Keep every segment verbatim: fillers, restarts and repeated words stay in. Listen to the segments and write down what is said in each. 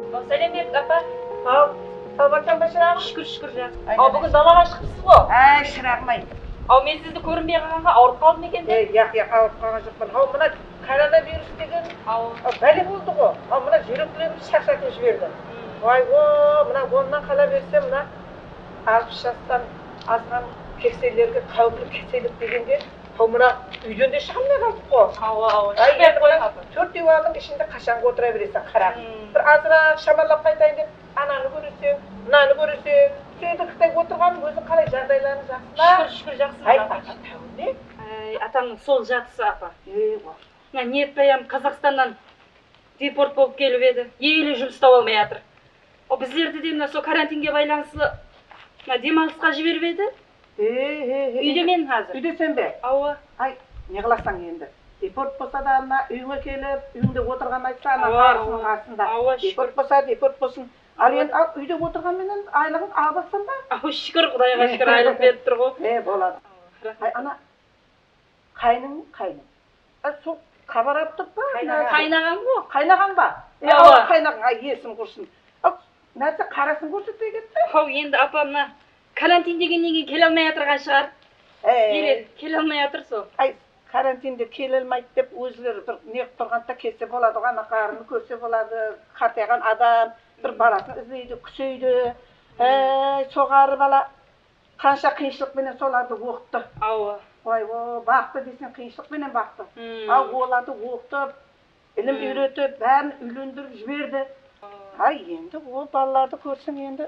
Selamet apa. Al, al bakayım başına. Şükür şükür ya. Aa bugün dalağa çıkıpsız bu. Ay şıraqmay. Aa men sizni ko'rinmay qolganga ауырып қалдым екен E, de. yak yak ауырып қалған жоқпын. Ау мына коронавирус деген бәле болды ғой. Ау мына жүректерімді шаршатып жіберді. Ой о, мына оннан қала берсе мына алпыс жастан азған кеселерге қауіпті кеселік дегенде ау мына үйден де шыға алмай қалдық қой. Ау ау. Ай енді мына төртеу алдың ішінде қашанғы отыра бересің қарап. Бір азырақ шамалап қайтайын деп ананы көресең, мынаны көресең, сөйтіп отырған өзің қалай жағдайларың жақсы ма? Шүкір шүкір жақсы. Ай тәуіне. Ай атамның сол жатысы апа. Ей ғой. Мына ниетбаям Қазақстаннан депорт болып келіп еді. Еле жұмыс таба алмай жатыр. О біздерді де мына сол карантинге байланысты мына демалысқа жіберіп еді. Үйде мен қазір. Үйде сен бе? Ауа. Ай, не қыласың енді? Депорт болса да мына үйіңе келіп, үйіңде отырған айтса, ана қарысының қасында. Депорт болса, депорт болсын. Ал енді үйде отырғанменен айлығын алып алсам ба? Ау шүкір Құдайға шүкір айлық беріп тұр ғой. Е, болады. Ай, ана қайның, қайның. Сол қабарап тұр ба? Қайнаған ғой. Қайнаған ба? Е, ал қайнаған, ай, есім құрсын. Ал, нәрсе қарасын көрсетпей кетті? Ау енді апам мына карантин дегеннен кейін келе алмай жатырған шығар. Ереді, келе алмай жатыр сол. Ай, карантинде келе алмайды деп өзілері бір неғып тұрғанда келсе болады ғой, ана қарыны көрсе болады, қартайған адам, бір баласын іздейді, күсейді. Әй, соғары бала қанша қиыншылықпенен соларды оқытты. Ауа. Ой, о, бақты десең қиыншылықпенен бақты. Ал оларды оқытып, ілім үйретіп, бәрін үйлендіріп жіберді. Ай, енді ол балаларды көрсең енді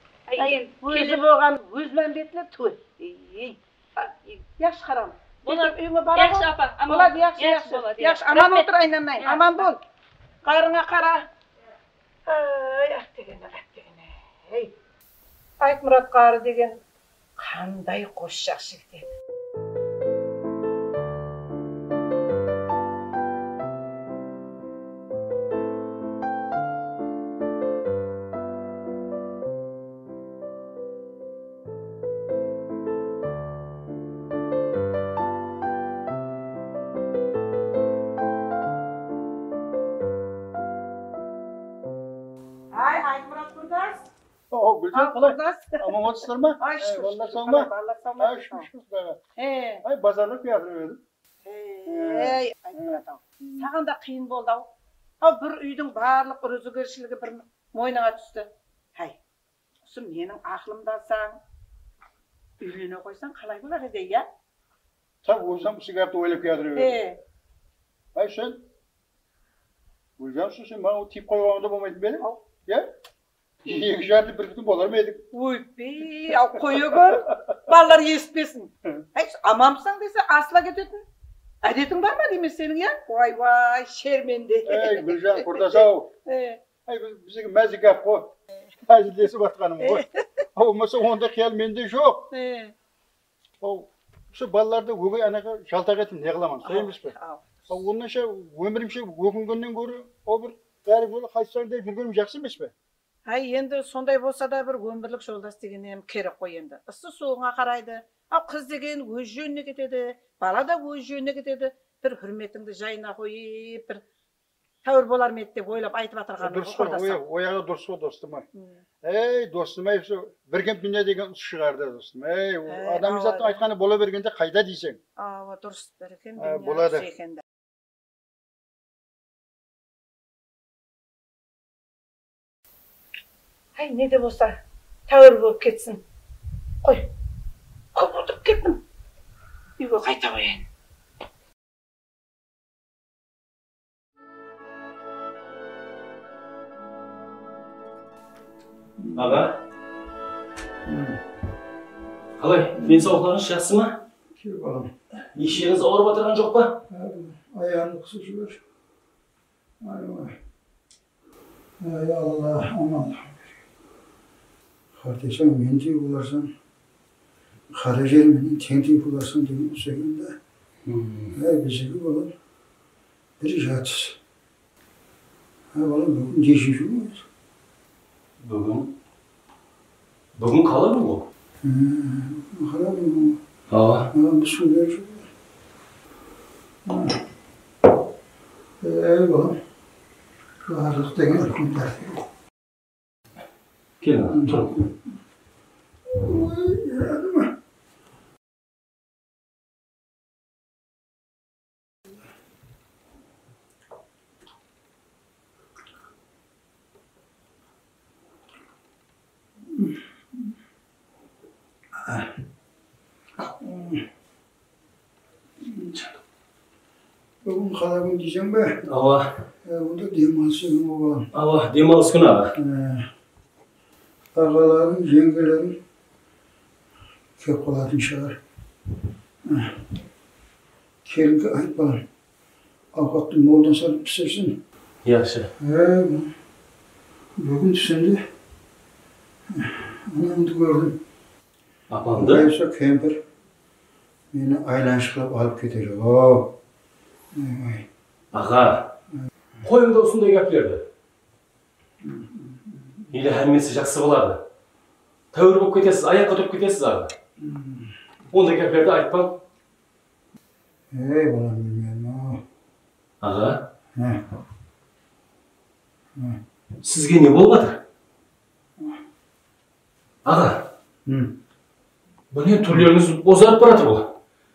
өзі болған өз мәмбетіне той. Ей, яқшы қарам. Яқшы апа, болады, яқшы, яқшы. Яқшы, аман отыр айнанайын, аман бол. Қайрыңа қара. Ай, ақ дегені, ақ дегені. Ей, Айтмұрат қары деген қандай қош жақсы жігіт еді. О, Гүлжан, қалай? Аман отырсыздар ма? Ай, шүкір. Балалар сау ма? Балалар сау ма? Ай, шүкір, шүкір. Ай, базарлық келіп едім. Ей, Айтмұрат ау. Саған да қиын болды ау. Ау, бір үйдің барлық өзгершілігі бір мойныңа түсті. Ай, осы менің ақылымды алсаң, үйлене қойсаң қалай болар еді, иә? Сақ, өзім сигаретті ойлап келіп едім. Ай, сен, Гүлжан, сен маған тиіп қойғанда болмайтын бе едің? Иә? Екі жарты бір күн болар ма едік? Ой, бей, ау қойы көр, балалар естпесін. Ай, амамсың десе, асыла кететін. Әдетің бар ма деймес сенің, я? Ой, вай, шерменде. Ей, Гүлжан, құрдасау. Ай, бізге мәзі кәп қой. Әзілдесіп атқаным ғой. Ау, мысы онда қиял менде жоқ. Ау, осы балаларды өгей анаға жалтақ етім, не қыламан, сол емес пе? Ау, онынша өмірімше өкінгеннен көрі, о бір бәрі болы қайсылар деп жүргенім жақсы емес пе? Ай, енді сондай болса да бір өмірлік жолдас деген ем керек қой енді. Ысы суыңа қарайды. Ал қыз деген өз жөніне кетеді, бала да өз жөніне кетеді. Бір хүрметіңді жайына қойып, бір тәуір болар ма еді деп ойлап айтып атырған. Дұрыс қой, ояғы дұрыс қой достым ай. Ей, достым ай, бір кем дүние деген ұс шығарды достым. Ей, адамзаттың айтқаны бола бергенде қайда дейсің? Ау, дұрыс, бір кем дүние болады. Ай, не де болса, тәуір болып кетсін. Қой, көп отырып кеттім. Үйге қайта қояйын. Аға, қалай, денсаулықтарыңыз жақсы ма? Кел балам. Ешеріңіз ауырып отырған жоқ па? Аяғымды қысып жібер. Ай, ай, Алла, аман. Қартайсаң мендей боларсың, қара жерменен тең-тең боларсың деген осы екенде. Әй, біздегі балам, бір жатсыз. Әй, балам, бүгін нешінші күн еді? Бүгін? Бүгін қала күн ғой? Қала күн ғой. Аға. Маған бір су беріп жүр. Әй, балам, барлық деген күн тәртібі. Gelin ağa, durun. Geldi mi? Bugün kalabın diyeceğim be. Ağa, Bunda demalsı günü olan. ağa demals günü ağa. Ağaların, yengelerin kök oladın şahar. Kerim'e ayıp bana. Avukatlığın moldan sarıp pişirsin. Yaxşı. He, bugün düşündü. Anamdı gördüm. Apandı? Oysa kemper beni aylanışıklıp alıp gidecek. Oo. Vay. Ağa, koyunda olsun da gaplerdi. Ile hemmesi jaksı bolardı. Tavır bolup ketesiz, ayakka turup ketesiz ağa. Onda gaplerdi aytpam. Hey bana bilmiyorum. Ağa, He. sizge ne bolmadı? Ağa, Hı. bu ne turlarınız bozarıp baradı bu?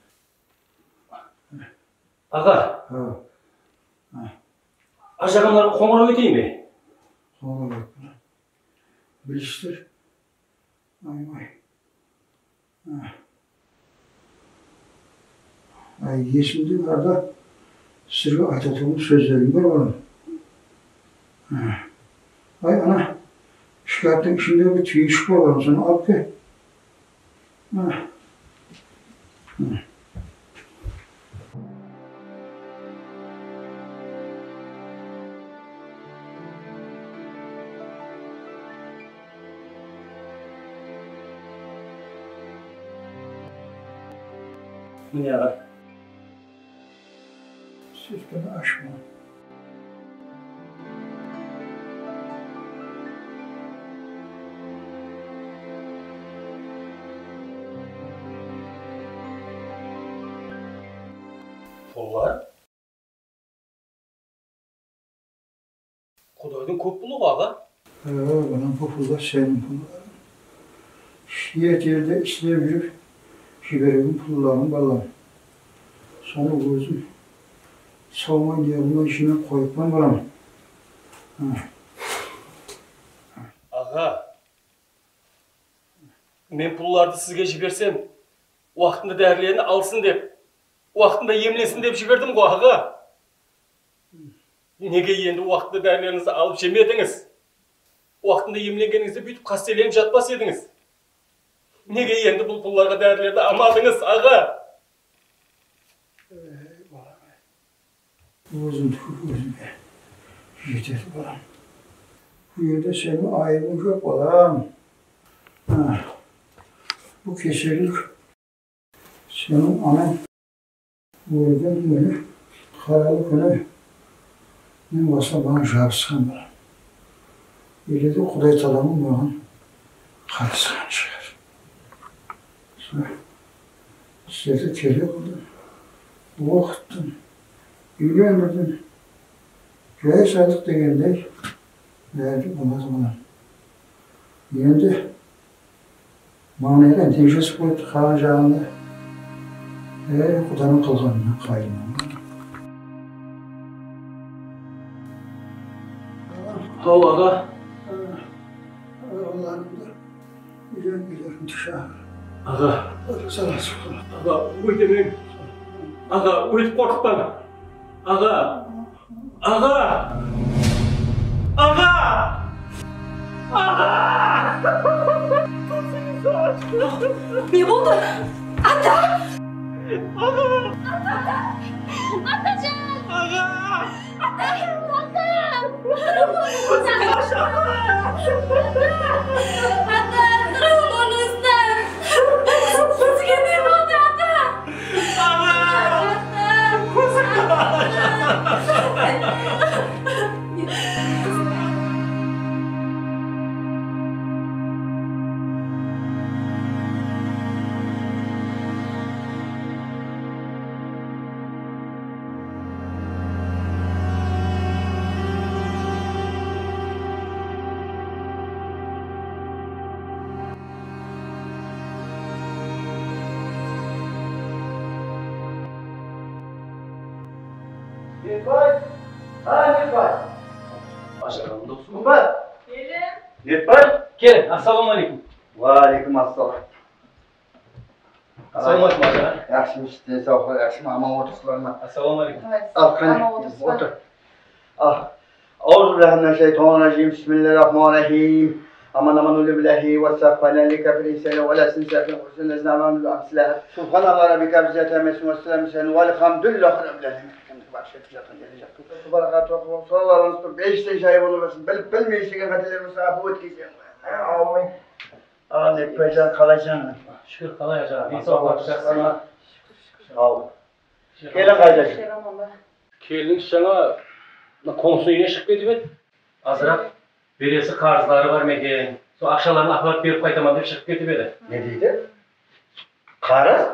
Ağa, Ha. aşağıdanlar koңгуроо öteyim mi? Sonra bak bana. Biliştir. Ay vay. Ha. Ay geçmedi arada sırrı aytatımın sözlerim var bana. Ha. Ay ana. Şikayetin içinde bir tüyüşük var bana sana al ki. Ha. Ha. Ne ağa? Sırtını aşma. Pullar? Kudaydın köp bulu ağa. Ee, bana bu pullar senin pulların. Şiyet yerde işleyebilir. Şiberimin pullarını ballam. Sana gözüm. Savunma yanına işine koyupman balam. Ağa, men pullardı sizge jibersem, vaqtında därlerini alsın dep, vaqtında yemlesin dep jiberdim go ağa. Nege endi vaqtında därlerinizi alıp jemediniz? Vaqtında yemlengeningizde büyütüp kastelenip jatpas ediniz. Nege endi bul pullarga därlerdi almadınız ağa? Gözüm tükür gözüme. Yeter balam. Bu yerde senin ayrımın yok balam. Ha. Bu keselik senin anan bu yerden böyle karalık öyle ne varsa bana cevap sıkan balam. Öyle de Kuday talamın bana karı sıkan çıkar. Sonra size de kelek oldu. Bu vakitten Güvenmedin. Köye sadık degende verdi olmaz bana. Yendi. Manayla enteşesi koydu kalacağını. Eee kudanın kılganına kayınım. Hava ağa. Allah'ım da güzel giderim dışarı. Ağa, Sana sıkılır. ağa, uy demeyin. Ağa, uyup korkutma. Ağa, ağa, ağa, ağa. Ne oldu? Ata! Ağa, Atacan! ağa. Ata! Durun onu ister! Sizge ne oldu Ata? Netbay. Ha Netbay. Aşağıdan dostum. Netbay. Gelin. Netbay. Gelin. Assalamu alaikum. Ve aleyküm assalam. Assalamu alaikum aşağı. Yaxşımı işten sağ ol, yaxşımı ama otursularına. Assalamu alaikum. Al kane, otur. Al. Euzubillahimineşşeytanirracim. Bismillahirrahmanirrahim. Aman aman ulü billahi ve sahfalen li kafir insani ve la sinsafin kursun leznâman ulu amsilah. Subhanallah Rabbika bizzete mesin ve selamu senu ve elhamdülillahi rabbil alemin. Subhanallah sallallahu aleyhi ve sellem. Beşten şayı bulunmasın. Bilmeyişliğin katileri musafı etkisi. Amin. Aa Netbaycan kalacaksın. Şükür kalay aşağı. Bir soğuk yapacaksın ha. Sağ ol. Gelin kardeşim. Kelin sana konusu yine çıkıp edip azırak birisi karzları var meken. So akşalarını aparıp berip qaytaman dep çıkıp ketip edi. Ne deydi? Karız?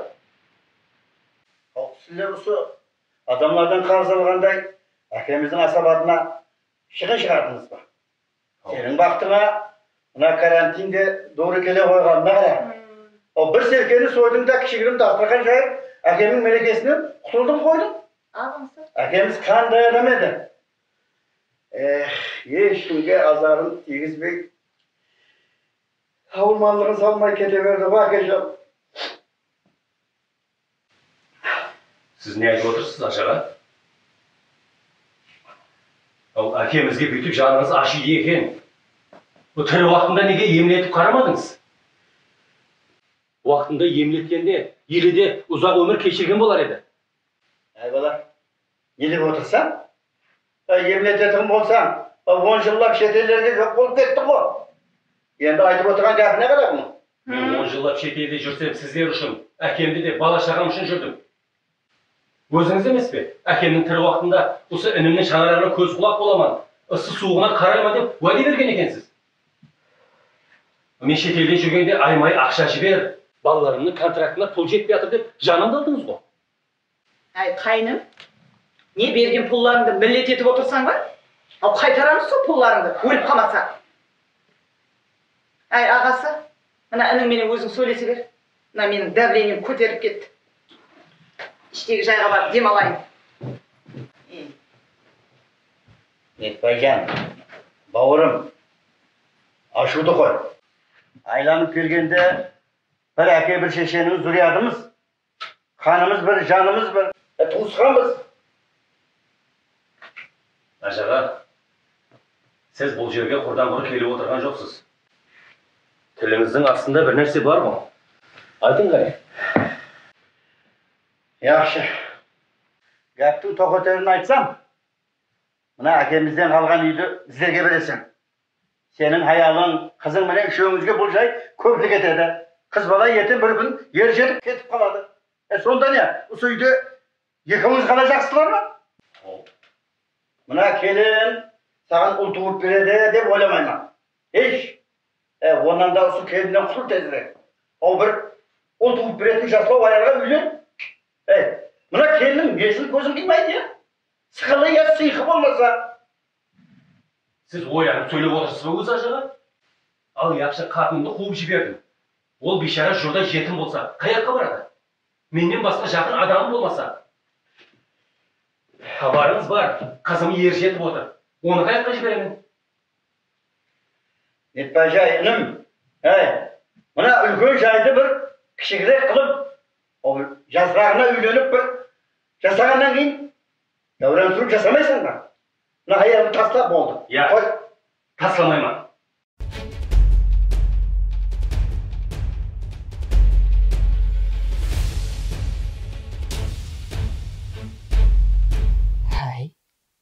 Sizler usu adamlardan karz alğanday akemizin asabatına şıkın çıkardınız mı? Senin baktığına buna karantinde doğru kele koyğanına kadar. O bir serkeni soydum da kişilerim dastırkan şahit akemin melekesini kutuldum koydum. Akemiz kan dayanamadı. Eh, yeşimge azarın Tegiz Bey savunmanlığını salmayı keteverdi bakacağım. Siz ne ayıp otursunuz aşağı? O akemizge bütün canınız aşı yiyken bu tırı vaktinde nege yemin etip karamadınız? Vaktinde yemin etkende, yilide uzak ömür geçirgen bolar edi. Eyvallah. Gidip otursan, yemin ederim olsan, on yıllap şetellerge yok olup kettik o. Endi aytıp oturgan gap ne kadar bunu? Ben on yıllap chet elde jursam sizler üçün, akemde de bala şagam üçün jürdüm. Gözünüz emes be? Akemnin tiri vaktında usu inimnin çanarlarına köz kulak bolaman, ısı soğuğuna karayma dep vade bergen ekensiz. Men chet elde jürgende aymay akşa jiber, balalarımның kontraktına pul jetpey atır dep janımды aldınız go. Ay kayным, ne bergen pullarыңды millet etip otursan var? Al kaytaramız so pullarыңды, ölüp kalmasa. Ay ağası, mına ining menen özüң söylese ber. Mına mening davleniyem көтеріп ketти. İşteki jayga barıp dem alayım. Netbaycan, bavurum, aşudu koy. Aylanıp gelgende bir ake bir şeşenimiz zürriyatımız, kanımız bir, canımız bir, e, tuğuskanımız. Aşağı, siz bu жерге kurdan kuru kelip oturgan joksuz. Tilinizin aslında bir nerse var mı? Aytın gari. Yaxşı. Gaptın toqoterini aytsam, mına akemizden kalgan uydu bizlerge beresin. Senin hayalın, kızın menen üçöğümüzge bul jay köplik etedi. Kız bala yetim bir gün yer jetip ketip kaladı. E sonda ne? Usu uydu yıkımız kalacaksılar mı? Mına kelin, sağın ul tuğup beredi dep oylamayman. Hiç. E ondan da usu kelinden kutul tezirek. O bir ul tuğup beredin jasla ayarga üylen. E, mına kelin yeşil gözüm bilmeydi ya. Sıkılı ya sıyıkıp olmasa. Siz oyanıp söylep otursunuz mu aşağı? Al yakşı katınımды kууp jiberdim. Ol bişara jurda yetim bolsa, kayakka baradi? Menden başka jakın adamım bolmasa. Habarınız var, kızımı yer jetip otur. Onu kayakka jiberemin? Netbaycanım, he, mına ülkön jaydı bir kişigirek kılıp, o jasrağına üylenip bir jasağından keyin davran sürüp jasamaysan da. Mına hayalımı taslap oldu. Ya, taslamayman. Hay.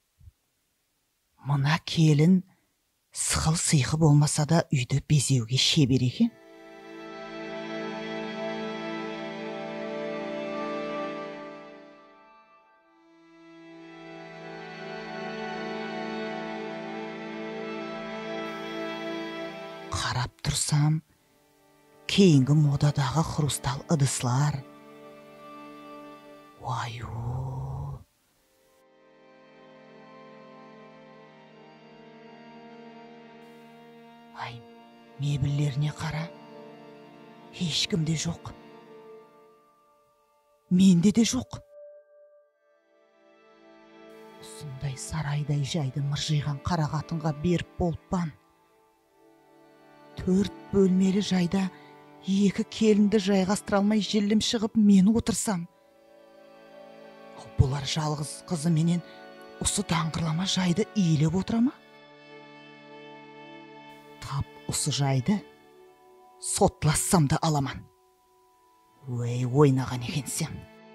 Mına kelin sıkıl sıyıkı bolmasa da uydu bezewge şeber eken. Qarap tursam, keyingi modadağı xrustal ıdıslar. Vayo. Ay, mebellerine qara. Hech kimde yo'q. Mende de yo'q. Осындай сарайдай жайды мыржиған қара қатынға беріп болпан. Төрт бөлмелі жайда екі келінді жайғастыра алмай желім шығып мені отырсам. Бұлар жалғыз қызы менен осы даңғырлама жайды иілеп отыра ма? Тап осы жайды сотлассам да аламан. Өй, ойнаған екенсің.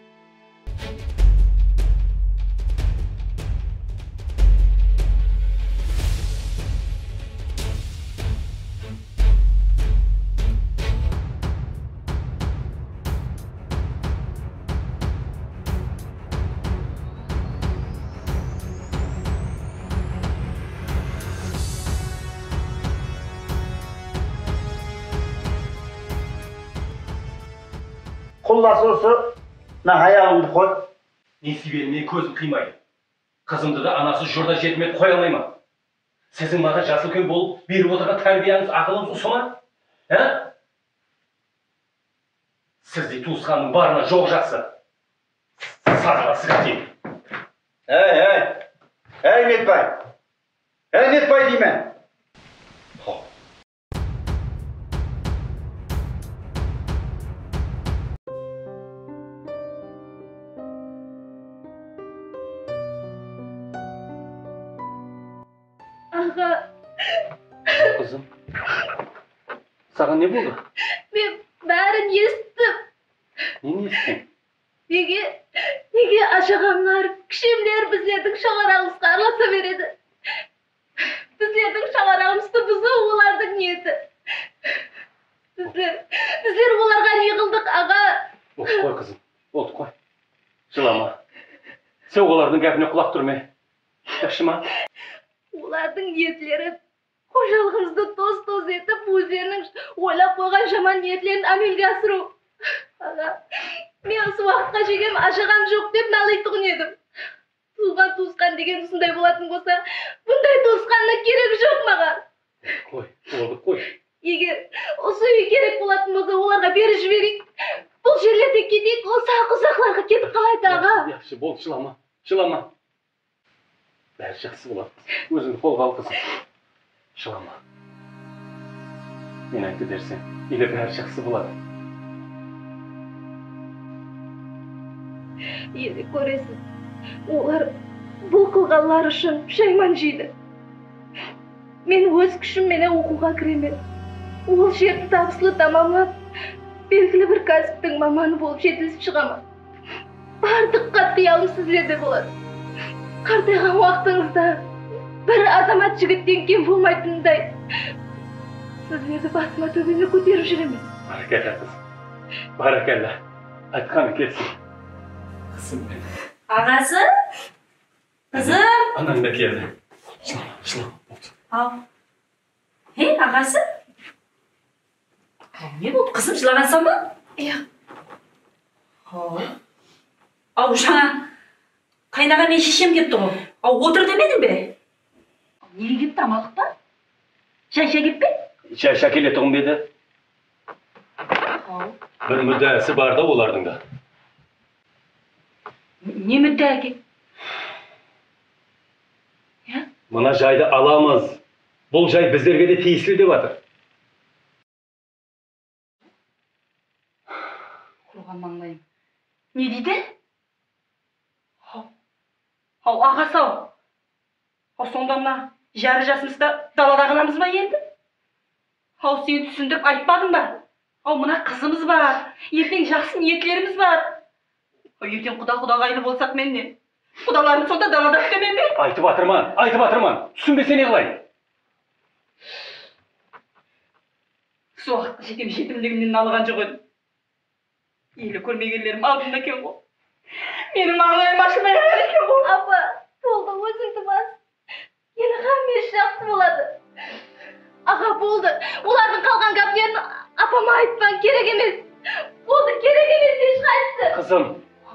Құлласы осы, на аяғымды қой. Несібелі мен көзім қимайды. Қызымды да анасы жұрда жетімет қоя алмай ма? Сіздің маған жасыл көн болып беріп отырған тәрбияңыз ақылыңыз ұсы ма? Ә? Сіздей туысқанның барына жоқ жақсы. Сарыға сігітейін. Әй, әй, әй Метбай. Әй Метбай деймін. Аға. Қызым, саған не болды? Мен бәрін естім. Нені естің? Неге, неге ашағанлар, кішемлер біздердің шағарағымызға араласа береді. Біздердің шағарағымызды бұзу олардың ниеті. Біздер, біздер оларға не қылдық, аға? Болды қой қызым, болды қой. Жылама. Сен олардың кәпіне құлақ түрме. Жақшы ма? Олардың ниетлері қожалығымызды тоз-тоз етіп, өздерінің ойлап қойған жаман ниетлерін әмелге асыру. Аға, мен осы уақытқа жегем ашаған жоқ деп налайтұғын едім. Туған-туысқан деген осындай болатын болса, бұндай туысқанына керегі жоқ маған. Қой, болды қой. Егер осы үй керек болатын болса, оларға бері жіберейік. Бұл жерлерде кетейік, ұсақ-ұсақларға кетіп қалайды, аға. Яқшы, болды, жылама, жылама. Бәрі жақсы болады. Өзіңді қолға ал қызым. Жылама. Мен айтты дерсен, или бәрі жақсы болады. Енді көресіз, олар бұл қылғанлар үшін пішайман жейді. Мен өз күшімменен оқуға кіремін. Ол жерді табысылы тамамлап, белгілі бір кәсіптің маманы болып жетілісіп шығамын. Бардыққа қиялым сізлерде болады. Қартайған уақытыңызда бір азамат жігіттен кем болмайтындай сіздерді басыма төбеме көтеріп жүремін. Баракалла қызым, баракалла. Айтқаны келсін. Қызым мен. Ағасы? Қызым? Анам да келді. Жылама, жылама. Ау. Хей, ағасы? Не болды, қызым жылағансың ба? Иә. Ау. Ау, жаңа қайнаға мен шешем кетті ғой. Ау, отыр демедің бе? Неге кетті, амалық па? Шай-ша кетпе? Шай-ша келетұғым беді. Ау. Бір мүддәсі бар да олардың да. Не мүдді әке? Мына жайды аламыз. Бұл жай біздерге де тиесілі деп атыр. Құрған маңлайым. Не дейді? Ау, ау, ағасы ау. Ау, сонда мына жәрі жасымызда далада қаламыз ба енді? Ау, сен түсіндіріп айтпадың ба? Ау, мына қызымыз бар. Ертең жақсы ниетлеріміз бар. Ау, ертең құда-құдағайлы болсақ мен не? Құдаларым сонда далада күтемен бе? Айтып атырман, айтып атырман. Түсінбесе не қылайын? Сол уақытқа жетем жетімдігімнен алған жоқ едім. Елі көрмегендерім алдымда екен ғой. Менің маңлайым ашылмай қалған екен ғой. Апа, болды, өзіңді бас. Елі қамеш жақсы болады. Аға, болды. Олардың қалған гәптерін апама айтпан керек емес. Болды, керек емес ешқайсысы. Қызым.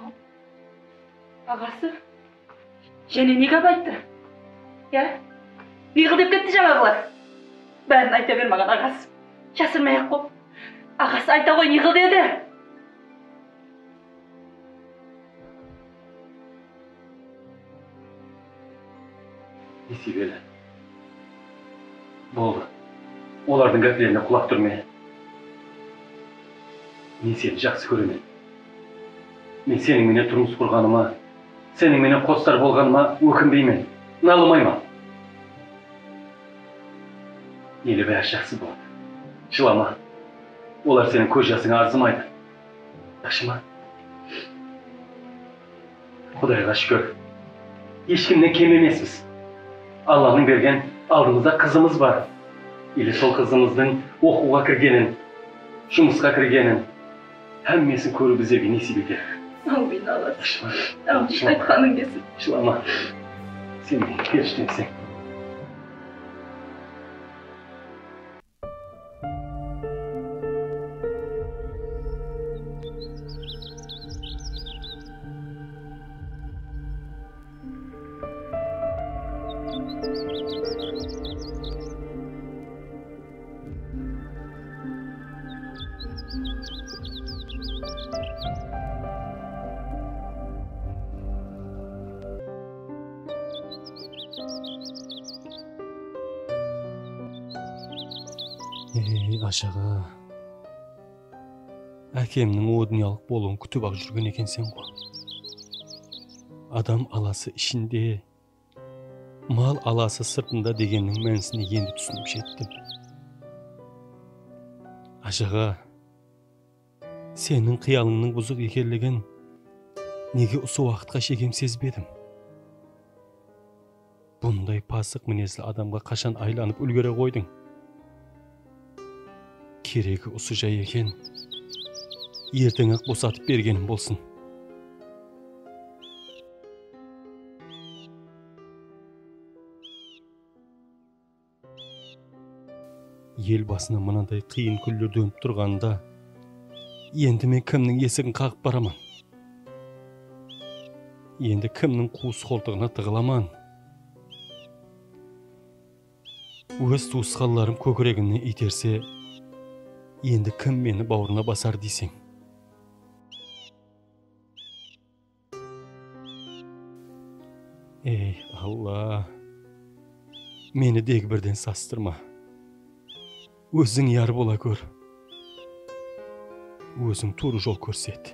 Ағасы, және не ғап айтты? Я? Не қыл деп кетті жаңағылар? Бәрін айта бер маған, ағасы. Жасырмай-ақ қоп. Ағасы айта ғой, не қыл деді? Nesibeli. Болды. Олардың гәплеріне құлақ түрме. Мен сені жақсы көремін. Мен сенің менен тұрмыс құрғаныма, сенің менен қостар болғаныма өкінбеймін, налымаймын. Елі бәрі жақсы болады. Жылама. Олар сенің көз жасыңа арзымайды. Жақсы ма? Құдайға шүкір. Ешкімнен кем емеспіз. Алланың берген алдымызда қызымыз бар. Или сол қызымыздың оқуға кіргенін, жұмысқа кіргенін, әммесін көру біздерге несіп етер. Аумин Алла. Жылама. Аумин айтқаның келсін. Жылама. Сен менің періштемсің. Ей, ашаға. Әкемнің о дүниялық болуын күтіп ақ жүрген екенсен ғой. Адам аласы ішінде, мал аласы сыртында дегеннің мәнісіне енді түсініп жеттім. Ашаға, сенің қиялыңның бұзық екерлігін неге осы уақытқа шегем сезбедім? Бұндай пасық мінезлі адамға қашан айланып үлгере қойдың? Керегі осы жай екен, ертең ақ босатып бергенім болсын. Ел басына мынандай қиын күндер төніп тұрғанда, енді мен кімнің есігін қағып бараман? Енді кімнің қуыс қолтығына тығыламан? Өз туысқанларым көкірегіне итерсе, енді кім мені бауырына басар дейсің? Ей, Алла, мені дегбірден састырма. Өзің яр бола көр. Өзің туры жол көрсет.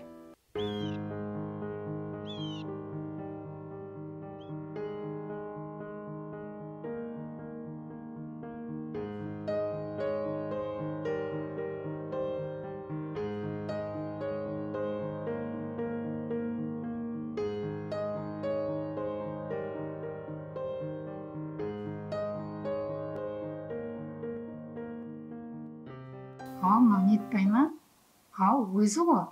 Ал, мынау нетпай ма? Ал, өзі ғой.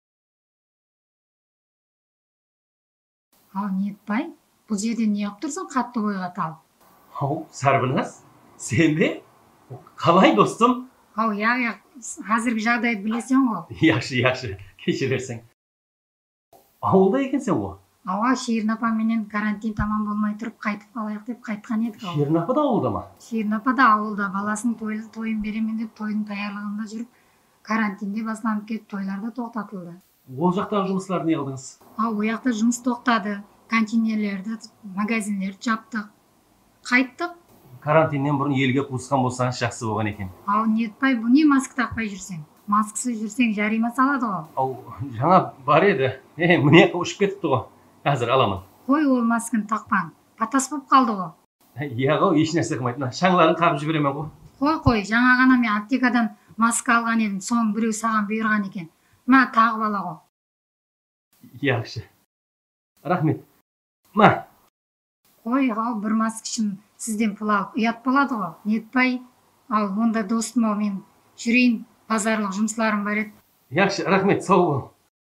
Ал, нетпай? Бұл жерде не қып тұрсың қатты ойға талып? Ау, Сарбынас, сен бе? Қалай достым? Ау, яғ, қазіргі жағдайды білесен ғой. Яқшы, яқшы, кешірерсің. Ауылда екенсен ғой? Ауа, Шерін апаменен карантин тамам болмай тұрып қайтып қалайық деп қайтқан едік. Шерін апа да ауылда ма? Шерін апа да ауылда, баласының тойын беремен деп тойын даярлығында жүріп, карантинде басланып кетіп, тойларда тоқтатылды. Ол жақтағы жұмыстарды не қылдыңыз? Ау, о жақта жұмыс тоқтады, контейнерлерді, магазиндерді жаптық. Қайттық. Карантиннен бұрын елге қуысқан болсаңыз жақсы болған екен. Ау, нетпай, бұл не маск тақпай жүрсең? Маскысыз жүрсең жарима салады ғой. Ау, жаңа бар еді. Е, міне ұшып кетіпті ғой. Қазір аламын. Қой, ол маскын тақпаң. Патас болып қалды ғой. Яғы, еш нәрсе қылмайды. Шаңларын қағып жіберемен ғой. Қой, қой, жаңа ғана мен аптекадан маска алған едім, соның біреу саған бұйырған екен. Ма, тағып ала ғой. Яқшы. Рахмет. Ма. Қой, ау, бір маск үшін сізден пұл алып ұят болады ғой. Нетпай, ал онда достым ау, мен жүрейін, базарлық жұмысларым бар еді. Яқшы, рахмет, сау бол.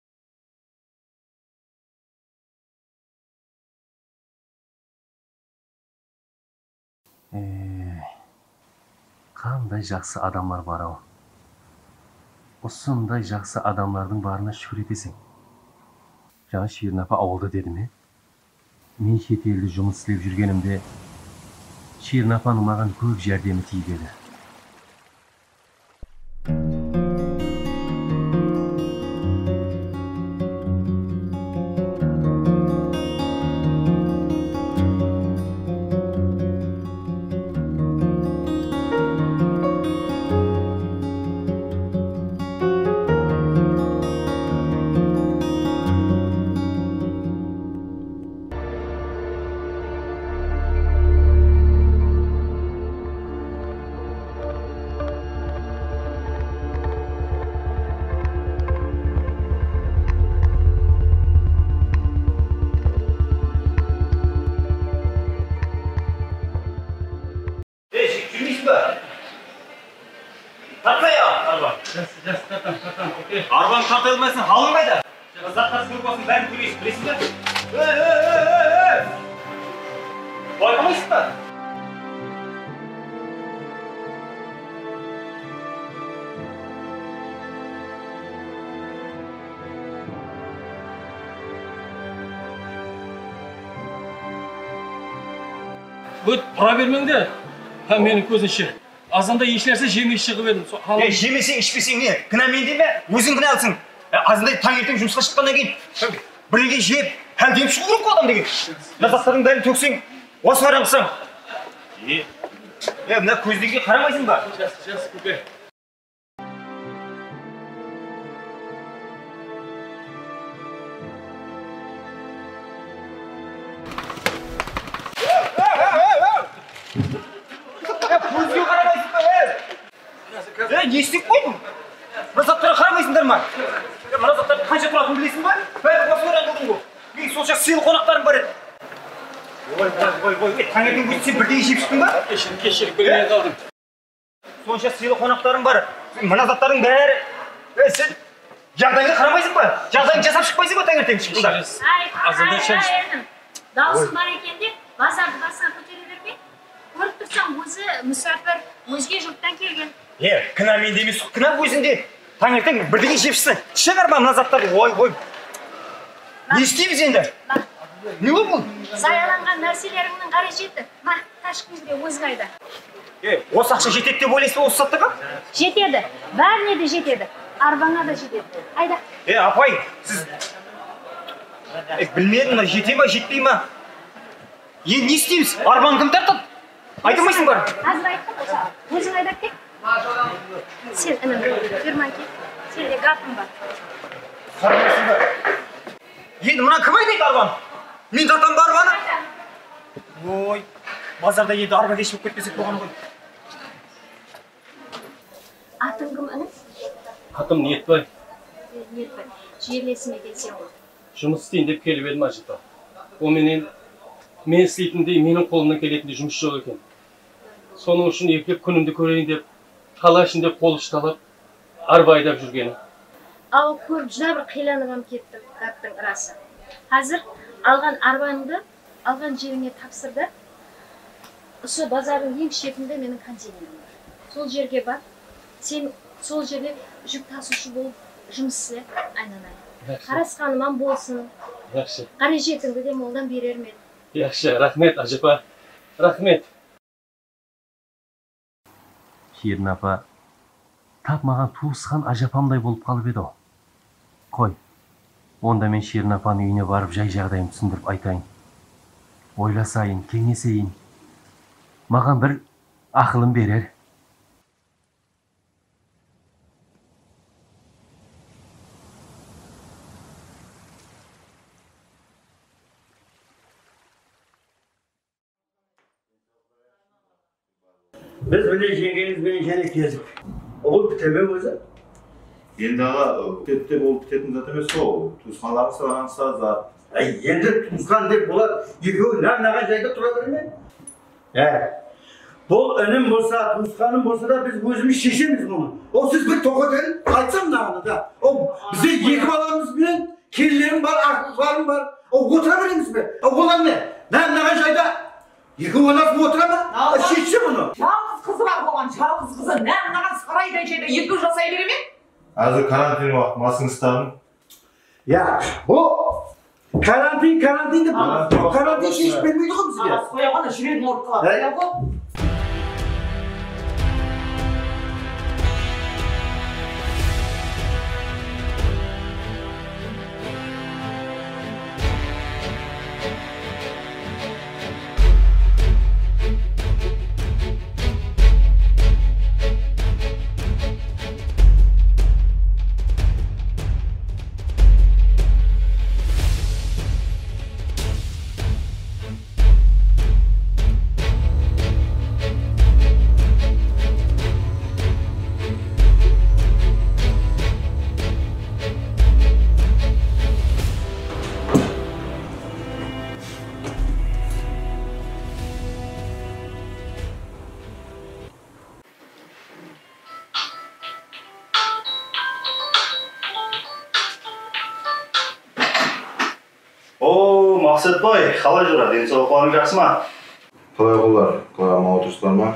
Қандай жақсы адамдар бар ау. Осындай жақсы адамлардың барына шүкір етесің. Жаңа Шерін апа ауылда деді ме? Мен шет елде жұмыс істеп жүргенімде Шерін апаның маған көп жәрдемі тигені. bilmeysiz be? Tartma ya arban. Jas, tartam, tartam, okey. Arban tarta olmasın, halın kayda. Zatkas grupasının bärini görüyorsun, bilesizmi? Hey, hey, hey, hey, hey! Baykamayısın mı? Bu para vermem de. Ha menin ko'zimcha. Azanda yeyish narsa jemay chiqib edim. E, jemesing, içmesing ne? Kına men deyme, o'zing kına alsın. E, azında tangертең жұмысқа шыққаннан кейін бірге жеп, хәл деміп шығу керек қой адам деген. Ләззаттардың бәрін төксең, осы арам қылсаң. Е, е, мына көздерге қарамайсың ба? Жас, жас, көке. Көзге қарамайсың ба, е? Е, не істеп қойдың? Мына заттарға қарамайсыңдар ма? Мына заттардың қанша тұратынын білесің ба? Бәрі осы оран қылдың ғой. Мен сол жақта сыйлы қонақтарым бар еді. Ой, ой, ой, ой, таңертең өзі сен бірдеңе жеп шықтың ба? Кешірім, кешірім, білмей қалдым. Сонша сыйлы қонақтарым бар. Мына заттардың бәрі... Е, сен жағдайыңа қарамайсың ба? Жағдайыңды жасап шықпайсың ба таңертең шыққанда? Азанда шаш. Дауысың бар екен деп, базарды басына көтере берме. Көріп тұрсаң, өзі мүсәпір, өзге жұрттан келген. Е, кінә менде емес, кінә өзінде. Таңертең бірдеңе жеп шықсың. Шығар ба мына заттарды? Ой, ой. Не істейміз енді? Не ғой бұл? Заяланған нәрселеріңнің қажеті. Ма, ташқыңызға өзің айда. Е, осы ақша жетеді деп ойлайсыз ба осы заттарға? Жетеді. Бәріне де жетеді. Арбаңа да жетеді. Айда. Е, апай, сіз... Е, білмедім, жете ма, жетпей ма? Е, не істейміз? Арбаны кім тартады? Айтылмайсың бар? Қазір айттым болса, өзің айдап кет. Сен інім, фирман кет. Сенде гапым бар. Қарамайсың ба? Енді мұна кім айдайды арбаны? Мен жатам ба арбаны? Ой, базарда енді арба кешіп кетпесек болған ғой. Атың кім інім? Атым Ниетбай. Ниетбай, жерлесіме келсең ғой. Жұмыс істейін деп келіп едім ажыта. О менен мен істейтіндей, менің қолымнан келетіндей жұмыс жоқ екен. Соның үшін екілеп күнімді көрейін деп, қала ішінде қол ұшталып, арба айдап жүргені. Ал көріп жүра бір қиланып кеттім, қаттың расы. Қазір алған арбаңды, алған жеріңе тапсырды. Осы базардың ең шетінде менің контейнерім бар. Сол жерге бар. Сен сол жерде жүк тасушы болып жұмыс істе, айналайын. Қарасқаныман болсын. Yaxşı. Қаражетіңді де молдан берер ме? Yaxşı, рахмет, ажыпа. Рахмет. Шерін апа, тап маған туысқан ажапамдай болып қалып еді. Қой, онда мен Шерін апаның үйіне барып жай жағдайым түсіндіріп айтайын. Ойласайын, кеңесейін. Маған бір ақылым берер. Biz bile жеңгеңізбен және кезіп. Ол бітеме өзі? Енді аға, бітетте болып бітетін зат емес ол. Туысқанларыңыз сағаныңызға зат. Енді туысқан деп болар, екеуі нағын жайда тұра бере ме? Бұл інім болса, туысқаным болса да біз өзіміз шешеміз мұны. Ол сіз бір тоқытын айтсам нағыны да. Ол бізде екі баламыз бен, келілерім бар, артықларым бар. Ол отыра береміз бе? Олар не? Нағын жайда екі онасы отыра ма? Шешсе мұны. Жалғыз қызы бар болған, жалғыз қызы нағын сарайдай жайда екі жасай бере ме? Әзір карантин уақыт масыңызтағын. Ya bu karantin karantin de bu karantin şey hiç bilmiyorduk mu size? Aa, koyağına şuraya ortalar. Evet. Ya bu. Мақсатбай, қалай жүреді? Денсаулықтарың жақсы ма? Қалай болар? Қалама отырсыздар ма?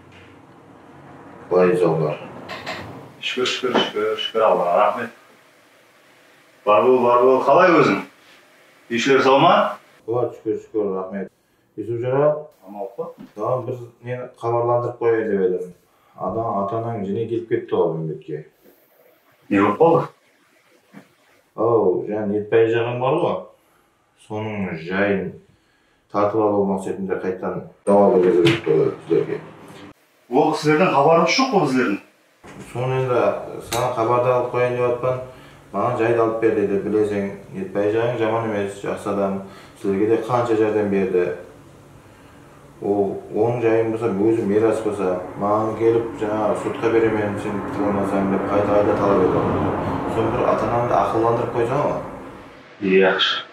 Қалай жаулар? Шүкір, шүкір, шүкір, шүкір Аллаға рахмет. Бар бол, бар бол, қалай өзің? Үйшілер сау ма? Болады, шүкір, шүкір, рахмет. Юсуп жара? Амал ба? Саған бір нені хабарландырып қояйын деп едім. Адам ата-анаң жіне келіп кетті ғой мемлекетке. Не болып қалды? Ау, жаңа Нетбай жағың бар ғой. Соның жайын тартып алу мақсатында қайтадан жауап беріп тұрды сіздерге. Ол сіздердің хабарыңыз жоқ қой біздердің? Соны енді саған хабарды алып қояйын деп жатқан, маған жайды алып бер деді. Білесің, Нетбай жағың жаман емес, жақсы адам. Сіздерге де қанша жәрдем берді. Ол оның жайын болса, өзі мирас болса, маған келіп жаңа сотқа беремен, сен тыңдамасаң деп қайта-қайта талап етеді. Соны бір ата-анаңды ақылдандырып қойсаң ғой. Yaxşı.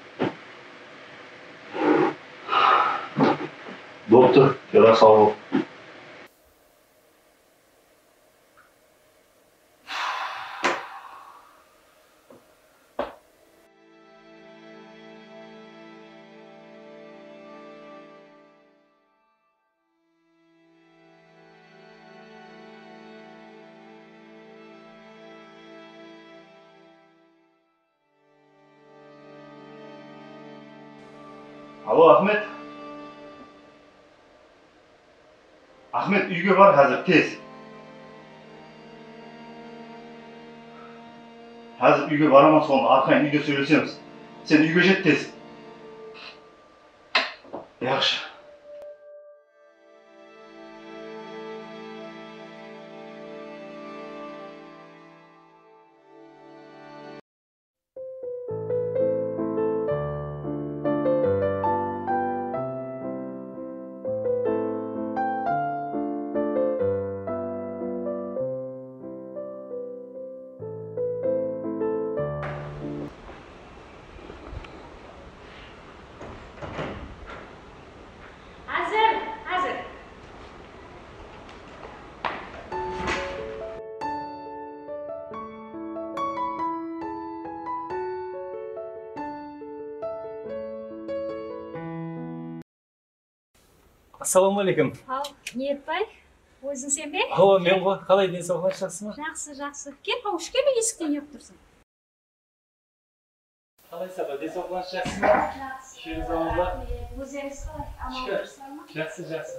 Doktor, yara sağ ol. Alo Ahmet. Ahmet uyga var hazır tez. Hazır uyga varamaz sonra arkayın uyga söylesemiz. Sen uyga jet tez. Yaxşı. Ассалаумағалейкум. Ал, Ниетбай, өзің сен бе? Ау, мен ғой, қалай денсаулығыңыз жақсы ма? Жақсы, жақсы. Кел, қауыш келе есіктен еп тұрсың. Қалай саба, денсаулығыңыз жақсы ма? Жақсы. Шеріңіз аман ба? Өзіңіз қалай, аман тұрсың ма? Жақсы, жақсы.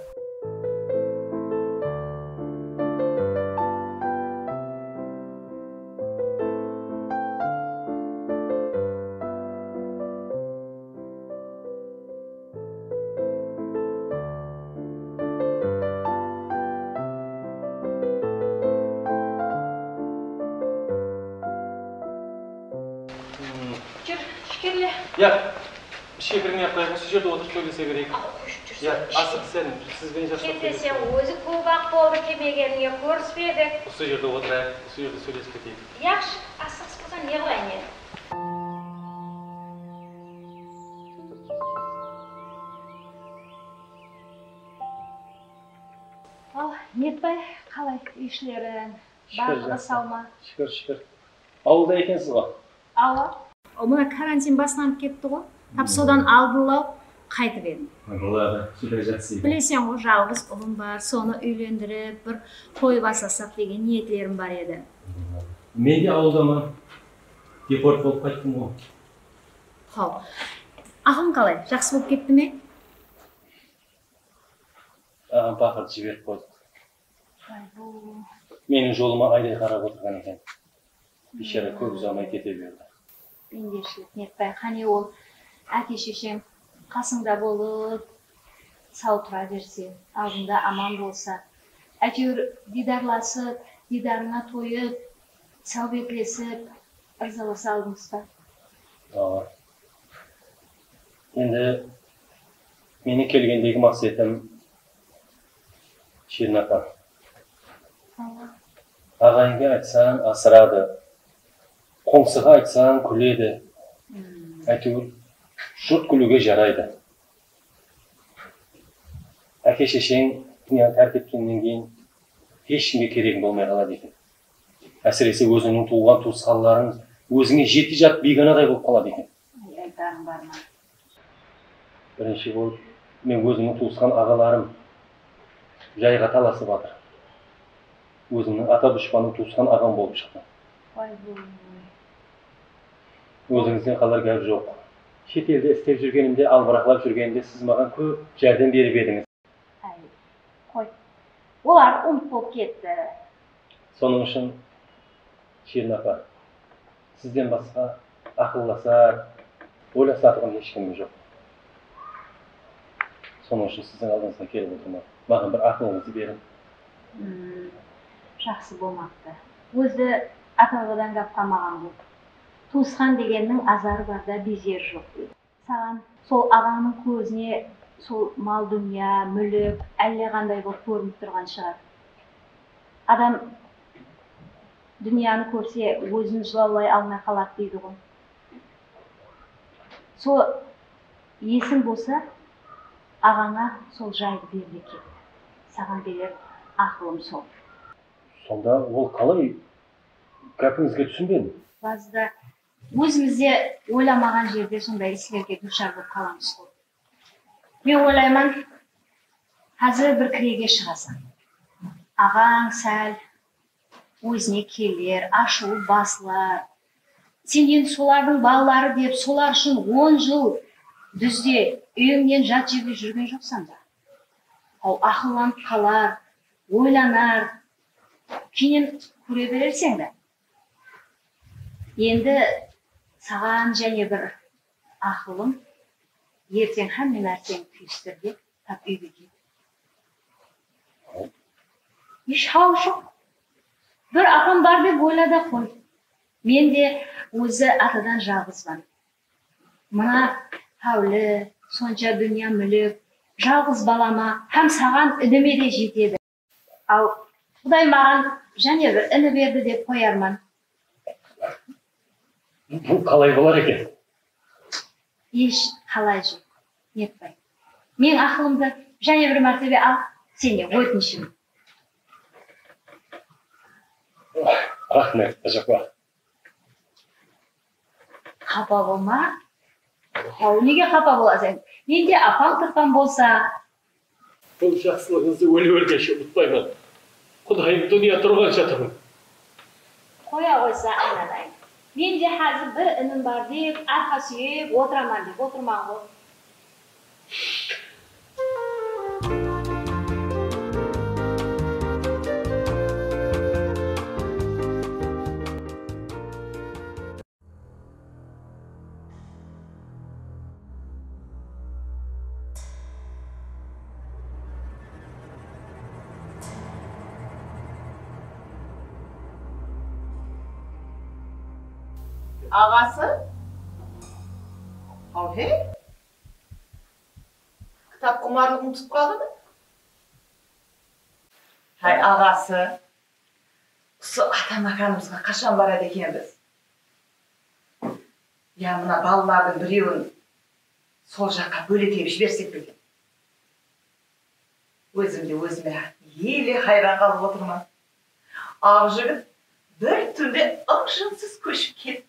Ya, ішке кірмей-ақ қояйық, осы жерде отырып сөйлесе берейік. Ya, асық сен, сізбен жақсы Енді сен өзі көп-ақ болды кемегеніңе көріспедік. Осы жерде отырайық, осы жерде сөйлесіп кетейік. Яқшы, асықсыз болсаң не қылайын енді? Ал, Ниетбай, қалай үйшілерің? Барлығы сау ма? Шүкір, шүкір. Ауылда екенсіз ғой? Ауыл. Мына карантин басынан кетті ғой. Тап содан алдылау қайтып едім. Болады, süper жақсы. Білесің ғой, жалғыз ұлым бар, соны үйлендіріп, бір қой басасақ деген ниетлерім бар еді. Мен де ауылдамын. Депорт болып қайттым ғой. Хау. Ағам қалай? Жақсы болып кетті ме? Ағам пақырды жіберіп қойдық. Менің жолыма айдай қарап отырған екен. Бейшара көп ұзамай кете берді. Ендешілік Ниетбай, қане ол әке шешең қасыңда болып, сау тұра берсе, алдында аман болса, әйтеуір дидарласып, дидарыңа тойып, сау бекілесіп, ырзаласа алдыңыз ба? Енді мені келгендегі мақсатым Шерін апа. Ағайынға айтсаң асырады, қоңсыға айтсаң күледі. Әйтеуір жұрт күлуге жарайды. Әке шешең дүнияны тәрк еткеннен кейін ешкімге керегің болмай қалады екен. Әсіресе өзіңнің туған туысқандарың өзіңе жеті жат бейганадай болып қалады екен. Айтарың бар ма? Birinchi bo'lib men o'zimning tuğuskan ağalarım jayga talasıp atır. O'zimning ata dushmanim tuğuskan ağam bo'lib chiqdi. Voy bu. O'zingizga qalar gap yo'q. Chet elda isteb yurganimda, albaraqlab yurganimda siz menga ko'p jardam berib edingiz. Ay, qo'y. Ular unutib bo'lib ketdi. Sonuň üçin Şirin apa, sizden başqa akıllasa, o'ylasatgan hech kim yo'q. Sonuň üçin sizin aldığınızda kelip oturmam. Bana bir aklınızı berin. Hmm, жақсы болмапты. Өзі ата-бабадан гап қалмаған бұл. Туысқан дегеннің азары барда безер жоқ дейді. Саған сол ағаңның көзіне сол мал дүния, мүлік, әлде қандай болып көрініп тұрған шығар. Адам дүнияны көрсе, өзін жылаулай алмай қалады дейді ғой. Сол есің болса, ағаңа сол жайды берді кет. Саған берер ақылым сол. Сонда ол қалай гәпіңізге түсінбедім? Базда өзімізде ойламаған жерде сондай істерге душар болып қаламыз ғой. Мен ойлайман, қазір бір кіреге шығасың. Ағаң сәл өзіне келер, ашу басылар. Сен енді солардың балалары деп, солар үшін он жыл дүзде үйіңнен жат жерде жүрген жоқсан да. Ал ақылланып қалар, ойланар, кейінен көре берерсең да. Енді саған және бір ақылым, ертең һәмме нәрсені түйістірге тап үйге кет. Еш хал жоқ. Bir ағам бар деп ойлада қой. Мен де өзі атадан жалғызбан. Мына хәулі, сонша дүния мүлік, жалғыз балама һәм саған ініме де жетеді. Ал Құдай маған және бір іні берді деп қоярман. Бұл қалай болар екен? Еш қалай жоқ. Нетпай. Мен ақылымды және бір мәртебе ал, сене өтінішім. Рахмет, ажапа. Қапа болма. Ау, неге қапа боласың? Менде апаң тыққан болса. Бұл жақсылығыңызды өлі-өлгенше ұмытпаймын. Құдайым дүние тұрғанша тұрмын. Қоя қойса айналайын. Менде қазір бір інім бар деп, арқа сүйеп отыраман деп отырман ғой. Ağası? Al he? Kitap kumarlığını tutup kaldı mı? Hay ağası. Su atamakanımızga kaçan barad ekenbiz. Ya mına ballardan bireуін sol жаққа бөлетебіш берсек бекен. Өзімде өзіме еле хайран қалып отырман. Ақ жігіт бір түнде ықшынсыз көшіп кетті.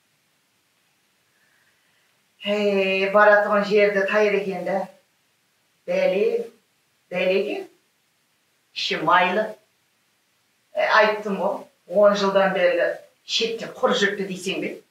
Hey, baratığın yerde tayır ekende. Deli, deli eкен. İşi maylı. E, ayттым o, on жылдан beri шетте құр жүріпті дейсең бе?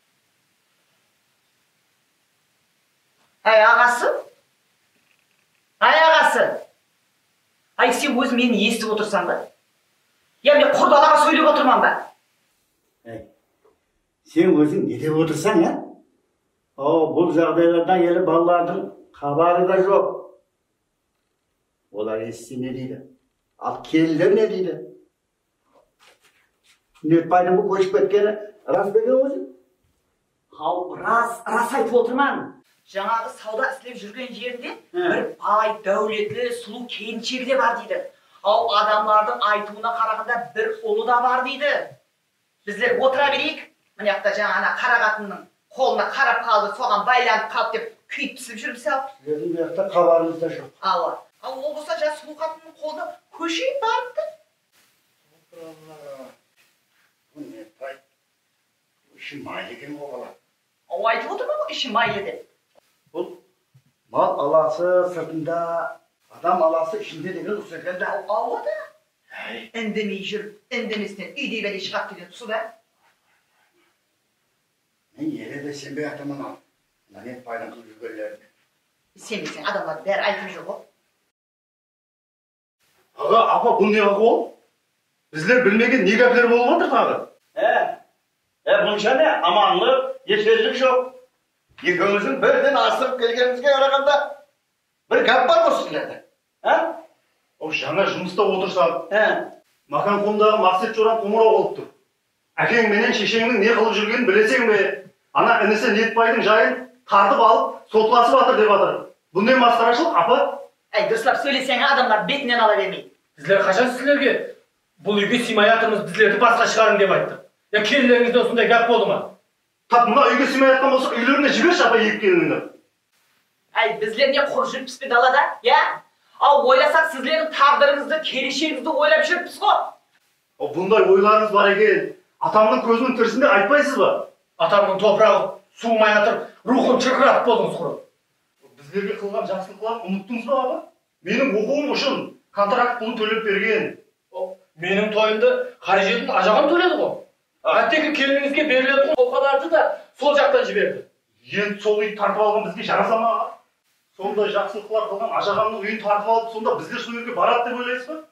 Ай, ағасы? Ай, ағасы? Ай, сен өзің мені естіп отырсаң ба? Я мен құрдалаға сөйлеп отырман ба? Ай, сен өзің не деп отырсаң, ә? О, бұл жағдайлардан елі балалардың хабары да жоқ. Олар естісе не дейді? Ал келілер не дейді? Нетбайдың бұл көшіп кеткені рас бекен өзің? Ал, рас, рас айтып отырман. Жаңағы сауда істеп жүрген жерінде бір бай, дәулетлі, сұлу келіншегі де бар дейді. Ал адамлардың айтуына қарағанда бір ұлы да бар дейді. Біздер отыра берейік. Міне жақта жаңа қара қатынның қолына қарап қалды, соған байланып қалды деп күйіп пісіп жүрмесе ал. Сіздердің бұл жақта хабарыңыз да жоқ. Ала. Ал ол болса жас сұлу қатынның қолына көшейіп барыпты. Бұл не бай? Іші майлы екен ғой бала. О, айтып отырмын ғой, іші майлы деп. Бұл Mal alası sırtında, adam alası içinde деген usta ekan da. Avada. Indini жүріп, indinistен үйдей бәле шығап келеді тұсы да. Мен еле де сенбей атаман ал. Мына пайдан қылып жүргенлерді. Сенбесең, адамдар бәрі айтып жүр ғой. Аға, апа, бұл не ахуал? Біздер білмеген не гәплер болып жатыр тағы? Ә, ә бұнша не? Аманлық, ешерлік жоқ. Екеуміздің бірден асырып келгенімізге қарағанда бір гәп бар ғой сіздерде. Ә? О, жаңа жұмыста отырсам, Мақан қолындағы Мақсет Жоран қоңырау қылып тұр. Әкең менен шешеңнің не қылып жүргенін білесең бе? Ана інісі Нетбайдың жайын тартып алып, сотласып жатыр деп жатыр. Бұл не масқарашылық, апа? Әй, дұрыстап сөйлесең, адамдар бетінен ала бермейді. Сіздер қашан сіздерге бұл үйге сыймай жатырмыз, біздерді басқа шығарың деп айтты. Я келіндеріңізде осындай гәп болды ма? Тап мына үйге сыймай жатқан болса, үйлеріне жіберші апа екі келінді. Әй, біздер не құр жүріппіз бе далада, я? Ал ойласақ сіздердің тағдырыңызды, келешегіңізді ойлап жүріппіз ғой. О, бұндай ойларыңыз бар екен. Атамның көзінің тірісінде айтпайсыз ба? Атамның топырағы суымай жатыр, рухын шырқыратып болдыңыз құры. Біздерге қылған жақсылықтарын ұмыттыңыз ба апа? Менің оқуым үшін контракт пұлын төлеп берген. Менің тойымды қаражетін ажағам төледі ғой. Әттекі келініңізге берілетін қолқаларды да сол жақтан жіберді. Енді сол үйді тартып алған бізге жараса ма? Сондай жақсылықлар қылған ажағамның үйін тартып алып, сонда біздер сол жерге барады деп ойлайсыз ба?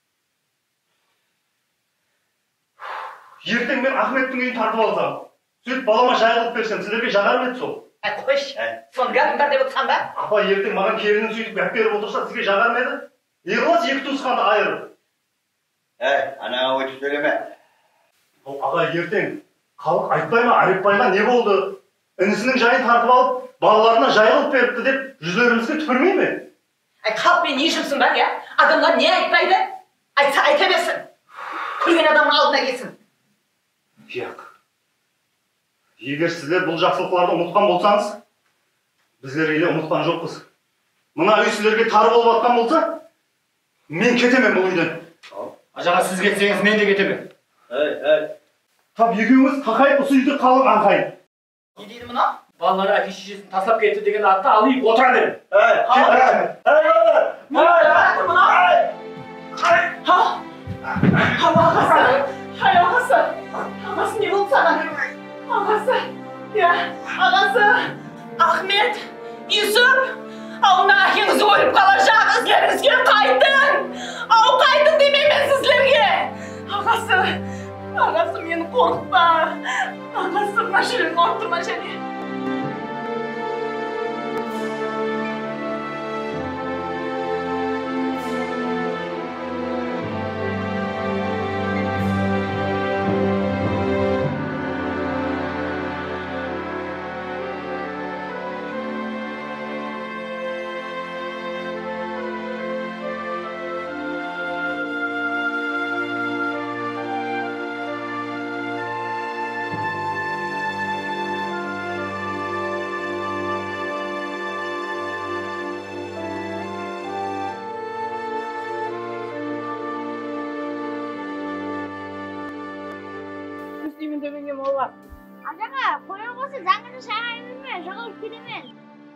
Ертең мен Ахметтің үйін тартып алсам, сөйтіп балама жайылып берсем, сіздерге жағар ма еді сол? Әй, қойшы, соны гәпің бар деп отырсам ба? Апа, ертең маған келінін сөйтіп гәп беріп отырса, сізге жағар ма еді? Не қыласыз екі туысқанды айырып? Әй, анаға өйтіп сөйлеме. Аға, ертең халық айтпай ма, айтпайға не болды? Інісінің жайын тартып алып, балаларына жайылып беріпті деп жүзлерімізге түкірмей ме? Әй, халықпен не жұмсын бар, я? Адамдар не айтпайды? Айтса айта берсін. Күлген адамның алдына келсін. Яқ. Егер сіздер бұл жақсылықтарды ұмытқан болсаңыз, біздер еле ұмытқан жоқпыз. Мына үй сіздерге тар болып атқан болса, мен кетемін бұл үйден. Ажаға сіз кетсеңіз, мен де кетемін. Әй, әй. Тап екеуіңіз қақайып осы үйді қалың аңқайын. Не дейді мұна? Балалары әке шешесін тастап кетті деген атты алып отыра берін. Әй, әй, әй, Ай, ағасы, ағасы не болды саған? Ағасы, я, ағасы, Ахмет, Юсуп, ауына әкеңіз өліп қала жағыз жеріңізге қайтын. Ау, қайтын демеймен сіздерге. Ағасы, ағасы мені қорқытпа. Ағасы, машинаны ұрттырма және. Ажаға, қойын қосы заңғыны шағай берме, жағылып кетемен.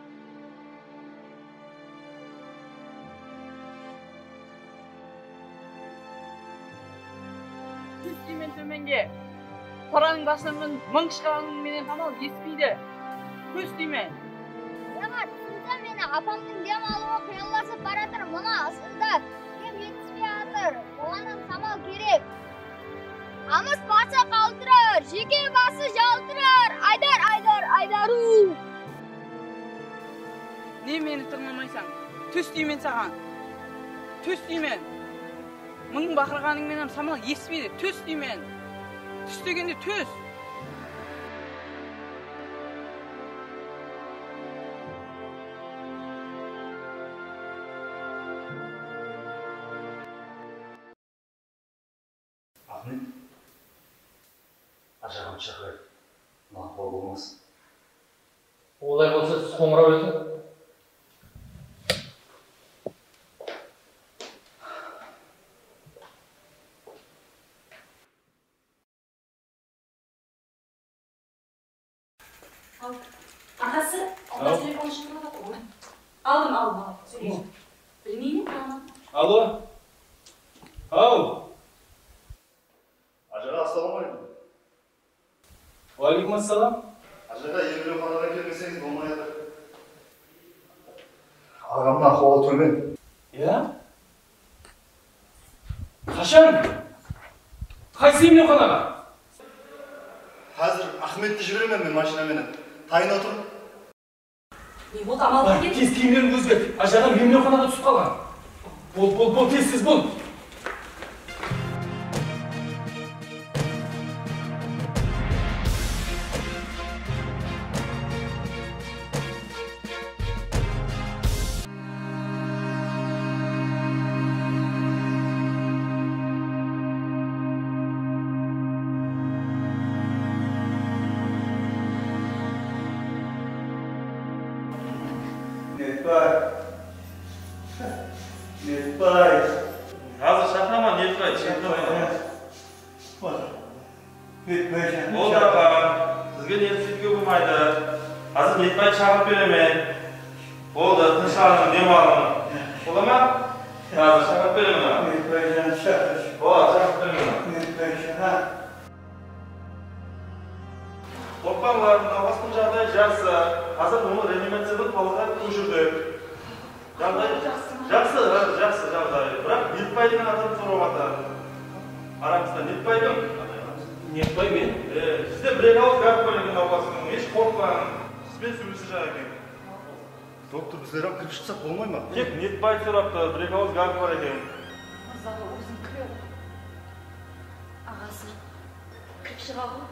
Түстеймен төменге. Қораның басынан мың шығағының менен тамал еспейді. Көстеймен. Яға, түсінсі мені апамның дем алуы қияласып баратыр. Мұна ысында кем жетіспей атыр. Оғаным самал керек. Амыс баса қалтырар, жеке басы жалтырар. Айдар, айдар, айдару. Не мені тыңламайсың? Төстеймен саған. Төстеймен. Мың бақырғаның менен самал еспейді. Төстеймен. Түс дегенде төс. Ахмет. Ажағам шақырайды. Мақпал болмас. Олай болса сіз қоңырау етің. Ағасы, ағасы телефон шықырады ғой. Aldım, aldım, aldım. Söyleyeyim. Bilmeyeyim mi? Alo. Ау. Ajaga assalamualaikum. Валейкум ассалам. Ajaga емеуханаға келмесеңіз болмайды. Ағамның ахуалы төмен. Я? Қашан? Қайсы емеуханаға? Қазір Ахметті жіберемін мен машинамен. Тайына отыр. Не болды, амалға кет. Тез киімдерін өзгерт. Ажағам емеуханада түсіп қалған. Бол, бол, бол, тез, тез бол. Нетбай. Қазір шақырама, Нетбай, шақырама. Нетбай. Болды аға, сізге не сөйтуге болмайды. Қазір Нетбай шақырып беремен. Болды, тынышталыңыз, демалыңыз. Бола ма? Қазір шақырып беремен. Нетбай жан шақыр. Болады, шақырып беремен. Нетбай жан. Қорқпаңдар, науқастың жағдайы жақсы. Қазір оны реанимациядан қалаға көшірдік. Жағдай жақсы, жақсы жағдай. Бірақ Нетбайдың атын сұрап жатыр. Арамызда Нетбайдың. Нетбай мен? Сізде бір ауыз газ бар екен науқастың. Еш қорықпаң. Сізбен сөйлесіп жатыр екен. Доктор, біздер кіріп шықсақ болмай ма? Тек Нетбай сұрапты, бір ауыз газ бар екен. Мырзаға өзім кіре ғой. Ағасы кіріп шыға ғой.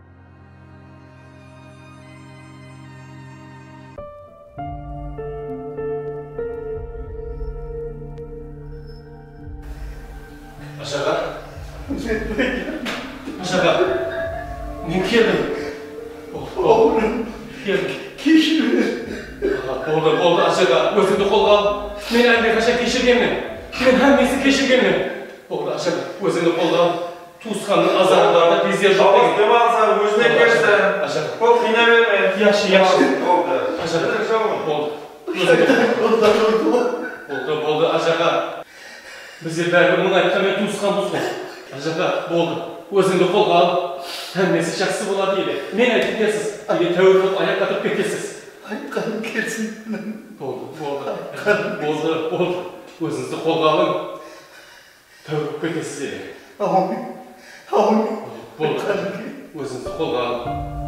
Aşağı. Aşağı. Ne keldim? Oğlum. Keldim. Keşir. Oldu, oldu aşağı. Özümde kolga al. Men elde kaşa keşirgenmin. Men hemmesi keşirgenmin. Oldu aşağı. Özümde kolga al. Tuğskanın azarlarında bizler жоқ. Ağız devalsa özüne gelsen. Aşağı. Kol kine verme. Yaşı, yaşı. Oldu. Aşağı. Oldu. Oldu. Oldu, oldu aşağı. Біздер бәрі мұны айтқанмен туысқанбыз ғой. Ажаға, болды. Өзіңді қолға ал. Әммесі жақсы болады еді. Мен айтып кетесіз. Егер тәуір болып аяққа тұрып кетесіз. Айтқаным келсін. Болды, болды. Болды, болды. Өзіңізді қолға алың. Тәуір болып кетесіз еді. Аумин. Аумин. Болды. Өзіңізді қолға алың.